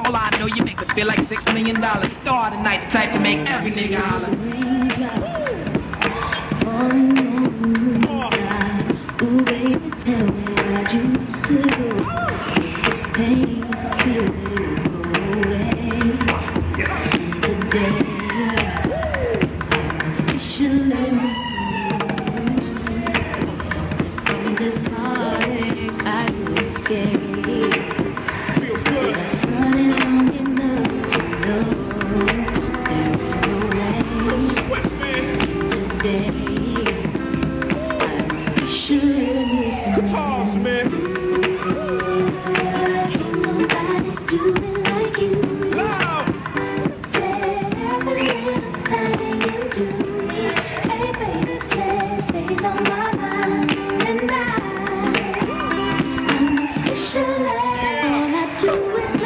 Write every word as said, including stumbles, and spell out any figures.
all I know, you make me feel like six million dollars. Star tonight, the type to make every nigga holler. Ooh, baby, tell me what you do. This pain, I feel it go away. Today, I'm officially missing you. From this heartache, I could escape. Feels good. Running long enough to know there ain't no way. Today, Guitars, man. Ain't nobody do it like you. Loud. Said every little thing you do. Hey baby, says stays on my mind. And I, I'm officially, all I do is